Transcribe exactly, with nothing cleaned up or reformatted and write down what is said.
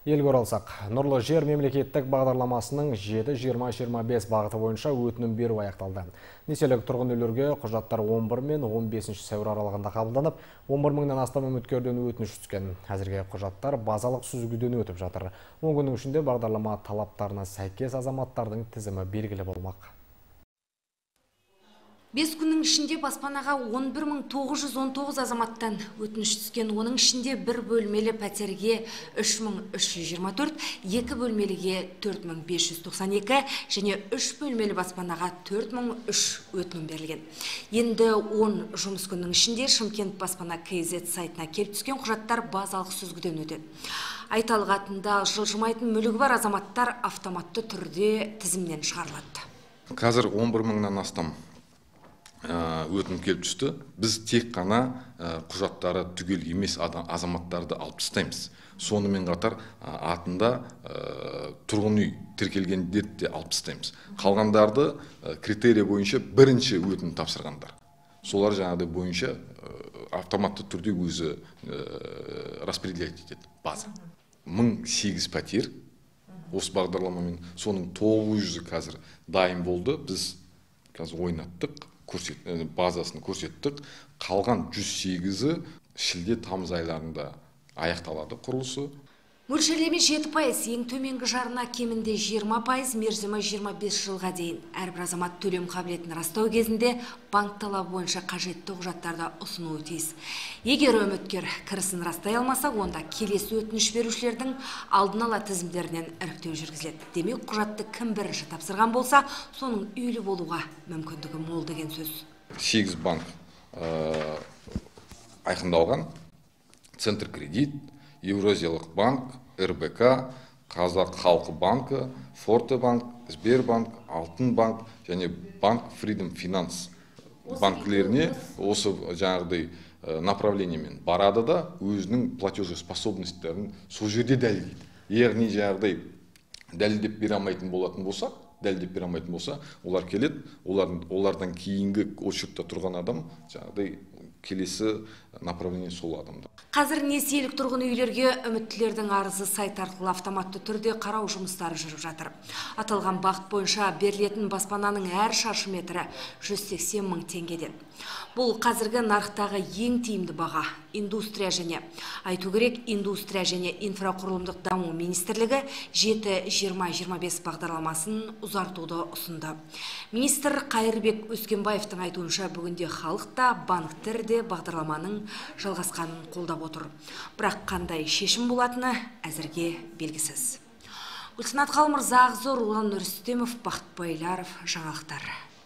Елге оралсақ, Нұрлы жер мемлекеттік бағдарламасының жеті жиырма жиырма бес бағыты бойынша өтінім беру аяқталды. Несиелік тұрғын үйлерге құжаттар он бір мен он бесінші сәуір аралығында қабылданып, он бір мыңнан астам үміткерден өтініш түскен. Әзірге құжаттар базалық сүзгіден өтіп жатыр. он күннің ішінде бағдарлама талаптарына сәйкес азаматтардың тізімі белгілі болмақ. бес күннің ішінде баспанаға он бір мың тоғыз жүз он тоғыз азаматтан өтініш түскен. Оның ішінде бір бөлмелі пәтерге үш мың үш жүз жиырма төрт, екі бөлмеліге төрт мың бес жүз тоқсан екі және үш бөлмелі баспанаға төрт мың үш өтінім берілген. Енді он жұмыс күннің ішінде Шымкент баспана кз сайтына келіп түскен құжаттар базалық сүзгіден өтеді. Айталық атында жылжымайтын мүлігі бар азаматтар автоматты түрде тізімнен шығарылады. Қазір он бір мыңнан астам өтінім келіп түсті. Біз тек қана құжаттары түгел емес азаматтарды алып тастаймыз. Сонымен қатар атында тұрғын үй тіркелгендерді де алып тастаймыз. Қалғандарды критерия бойынша бірінші өтінім тапсырғандар. Солар жаңағыдай бойынша автоматты түрде өзі распределять етеді база. мың сегіз пәтер осы бағдарламамен, соның тоғыз жүзі қазір дайын болды. Біз қазір ойнаттық, базасын көрсеттік. Қалған жүз сегізі шілде тамыз айларында аяқталады құрылысы. Мөлшерлеме жеті пайыз, ең төменгі жарына кемінде жиырма пайыз, мерзімі жиырма бес жылға дейін. Әрбір азамат төлем қабілетін растау кезінде банк талабы бойынша қажетті құжаттарды ұсынуы тиіс. Егер үміткер кірісін растай алмаса, онда келесі өтініш берушілердің алдын ала тізімдерінен іріктеу жүргізіледі. Демек, құжатты кім бірінші тапсырған болса, соның үйлі болуға мүмкіндігі мол деген сөз. сегіз банк айқындалған: Центр кредит, Еуразиялық банк, эр бэ ка, Қазақ халқы банкі, Форте банк, Сбербанк, Алтын банк және банк Freedom Finance банкілеріне осы жаңағыдай направлениемен барады да өзінің платежеспособностьтерін сол жерде дәлелдейді. Яғни жаңағыдай дәлелдеп бере алмайтын болатын болса, дәлелдеп бере алмайтын болса, олар келеді, олардан кейінгі очередьте тұрған адам жаңағыдай келесі направление сол адамда. Қазір несиелік тұрғын үйлерге үміттілердің арызы сайт арқылы автоматты түрде қарау жұмыстары жүріп жатыр. Аталған бағыт бойынша берілетін баспананың әр шаршы метрі жүз сексен мың теңгеден. Бұл қазіргі нарықтағы ең тиімді баға. Индустрия және айту керек, индустрия және инфрақұрылымдық даму министрлігі жеті жиырма жиырма бес бағдарламасын ұзартуды ұсынды. Министр Қайырбек Өскенбаевтың айтуынша, бүгінде халық та, банктер де бағдарламаның жалғасқанын қолдап отыр. Бірақ қандай шешім болатыны әзірге белгісіз. Гүлсінат Қалмырза, Ағзор, Ұлан Нұрыстемов, Бақыт Байларов, жаңалықтар.